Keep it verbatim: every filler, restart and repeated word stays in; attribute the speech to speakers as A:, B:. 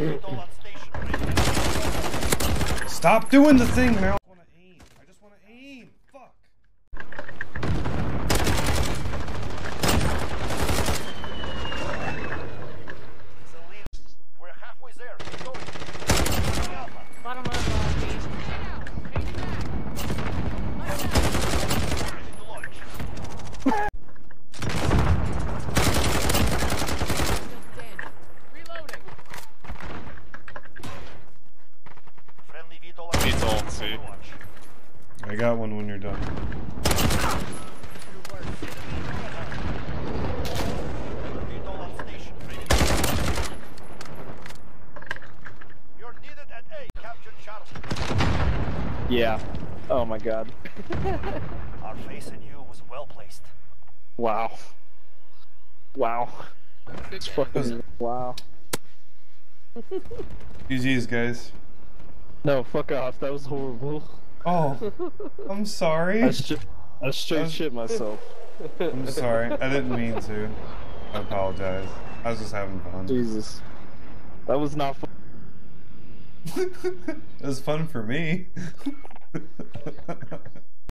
A: Stop doing the thing now. I just want to aim. I just want to aim. Fuck.
B: We're halfway there. Keep going.
C: Bottom of uh, base.
B: VTOL,
D: see.
A: I got one when you're done.
B: You're needed at A. Captured Charlie.
E: Yeah. Oh my god.
B: Our face in you was well placed.
E: Wow. Wow. It's fucking wow.
A: G G's, guys.
E: No, fuck off. That was horrible.
A: Oh, I'm sorry.
E: I, st I straight
A: was-
E: shit myself.
A: I'm sorry. I didn't mean to. I apologize. I was just having fun.
E: Jesus. That was not fun.
A: It was fun for me.